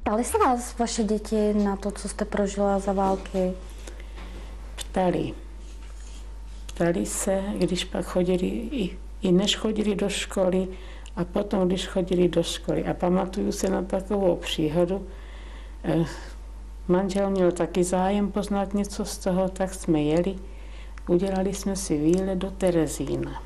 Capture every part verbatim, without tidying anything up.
Ptali se vás vaše děti na to, co jste prožila za války? Ptali. Ptali se, když pak chodili, i, i než chodili do školy, a potom, když chodili do školy. A pamatuju se na takovou příhodu. Eh, manžel měl taky zájem poznat něco z toho, tak jsme jeli. Udělali jsme si výlet do Terezína.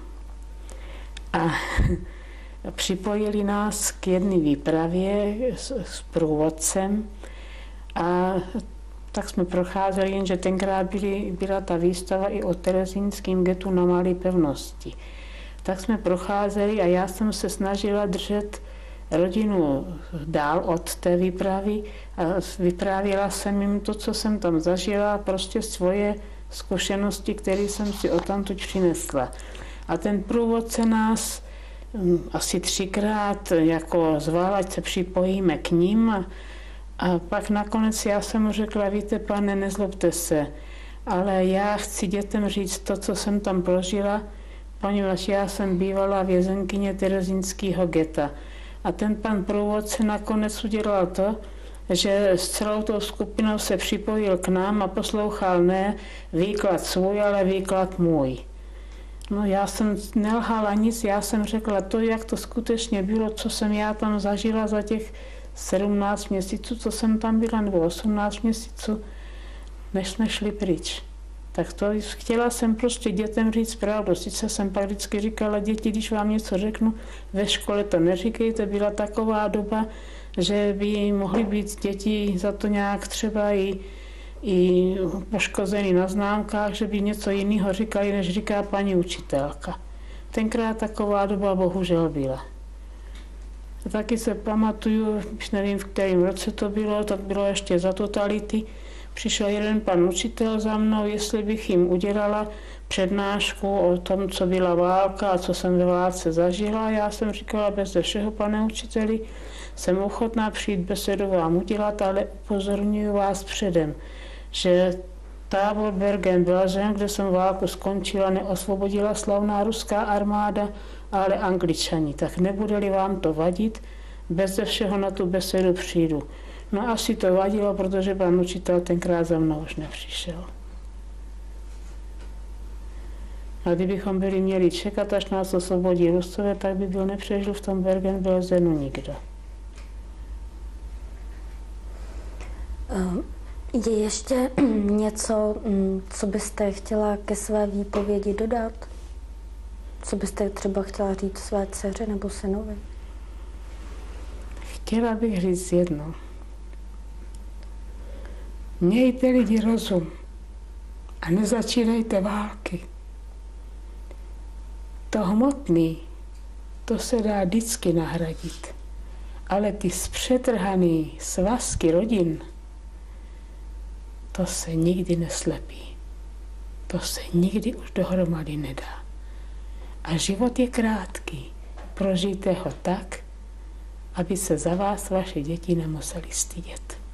A připojili nás k jedné výpravě s, s průvodcem. A tak jsme procházeli, jenže tenkrát byly, byla ta výstava i o terezínském getu na Malé Pevnosti. Tak jsme procházeli a já jsem se snažila držet rodinu dál od té výpravy a vyprávěla jsem jim to, co jsem tam zažila, prostě svoje zkušenosti, které jsem si odtamtud přinesla. A ten průvodce nás asi třikrát jako zval, ať se připojíme k ním. A, a pak nakonec já jsem mu řekla, víte, pane, nezlobte se, ale já chci dětem říct to, co jsem tam prožila, poněvadž já jsem bývala vězenkyně terezínského geta. A ten pan průvodce nakonec udělal to, že s celou tou skupinou se připojil k nám a poslouchal ne výklad svůj, ale výklad můj. No já jsem nelhala nic, já jsem řekla to, jak to skutečně bylo, co jsem já tam zažila za těch sedmnáct měsíců, co jsem tam byla, nebo osmnáct měsíců, než jsme šli pryč. Tak to chtěla jsem prostě dětem říct pravdu. Sice jsem pak vždycky říkala, děti, když vám něco řeknu, ve škole to neříkejte, byla taková doba, že by mohly být děti za to nějak třeba i, i poškozený na známkách, že by něco jiného říkali, než říká paní učitelka. Tenkrát taková doba bohužel byla. A taky se pamatuju, už nevím, v kterém roce to bylo, tak bylo ještě za totality. Přišel jeden pan učitel za mnou, jestli bych jim udělala přednášku o tom, co byla válka a co jsem ve válce zažila. Já jsem říkala, bez všeho, pane učiteli, jsem ochotná přijít besedu vám udělat, ale upozorňuji vás předem, že tábor Bergen-Belsen, kde jsem válku skončila, neosvobodila slavná ruská armáda, ale Angličani. Tak nebude-li vám to vadit, bez všeho na tu besedu přijdu. No asi to vadilo, protože pan učitel tenkrát za mnou už nepřišel. A kdybychom byli měli čekat, až nás osvobodí Rusové, tak by byl nepřežil v tom Bergen-Belsenu nikdo. Je ještě něco, co byste chtěla ke své výpovědi dodat? Co byste třeba chtěla říct své dceře nebo synovi? Chtěla bych říct jedno. Mějte lidi rozum a nezačínejte války. To hmotný, to se dá vždycky nahradit. Ale ty zpřetrhaný svazky rodin, to se nikdy neslepí. To se nikdy už dohromady nedá. A život je krátký. Prožijte ho tak, aby se za vás vaše děti nemuseli stydět.